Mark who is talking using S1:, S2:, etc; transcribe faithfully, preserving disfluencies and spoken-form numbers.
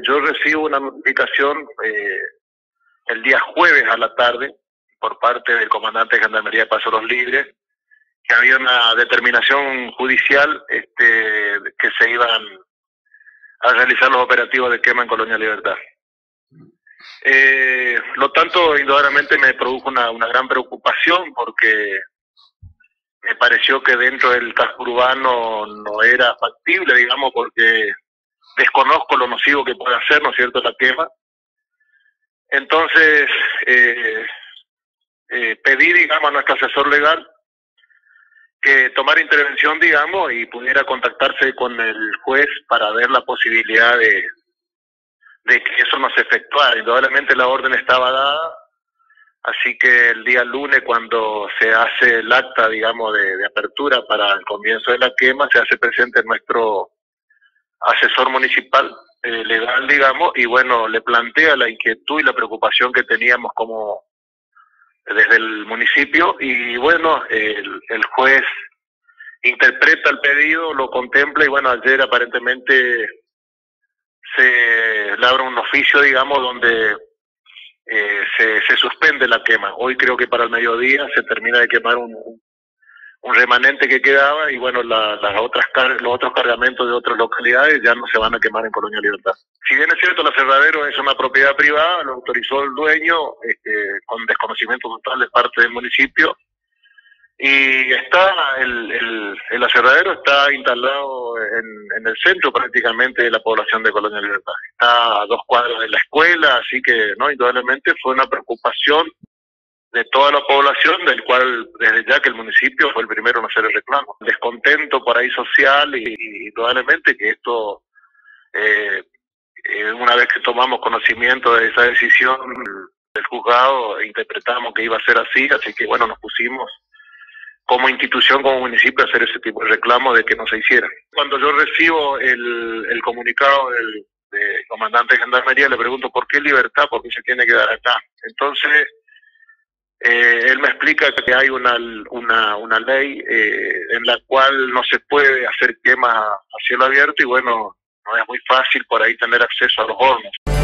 S1: yo recibo una notificación eh, el día jueves a la tarde por parte del comandante de Gendarmería de Paso Los Libres, que había una determinación judicial este, que se iban a realizar los operativos de quema en Colonia Libertad. Eh, lo tanto, indudablemente me produjo una, una gran preocupación porque me pareció que dentro del casco urbano no era factible, digamos, porque desconozco lo nocivo que puede hacer, ¿no es cierto?, la quema. Entonces, eh, eh, pedí, digamos, a nuestro asesor legal que tomara intervención, digamos, y pudiera contactarse con el juez para ver la posibilidad de, de que eso no se efectuara. Indudablemente la orden estaba dada, así que el día lunes, cuando se hace el acta, digamos, de, de apertura para el comienzo de la quema, se hace presente nuestro asesor municipal eh, legal, digamos, y bueno, le plantea la inquietud y la preocupación que teníamos como desde el municipio, y bueno, el, el juez interpreta el pedido, lo contempla, y bueno, ayer aparentemente se labra un oficio, digamos, donde eh, se, se suspende la quema. Hoy creo que para el mediodía se termina de quemar un, un remanente que quedaba, y bueno, la, las otras car los otros cargamentos de otras localidades ya no se van a quemar en Colonia Libertad. Si bien es cierto, el aserradero es una propiedad privada, lo autorizó el dueño este, con desconocimiento total de parte del municipio, y está el, el, el aserradero está instalado en, en el centro prácticamente de la población de Colonia Libertad. Está a dos cuadras de la escuela, así que no, indudablemente fue una preocupación de toda la población, del cual desde ya que el municipio fue el primero en hacer el reclamo. Descontento por ahí social, y, y indudablemente que esto, eh, eh, una vez que tomamos conocimiento de esa decisión del juzgado, interpretamos que iba a ser así, así que bueno, nos pusimos como institución, como municipio, a hacer ese tipo de reclamo de que no se hiciera. Cuando yo recibo el, el comunicado del, del comandante de Gendarmería, le pregunto por qué Libertad, por qué se tiene que dar acá. Entonces, Eh, él me explica que hay una una, una ley eh, en la cual no se puede hacer quemas a cielo abierto, y bueno, no es muy fácil por ahí tener acceso a los hornos.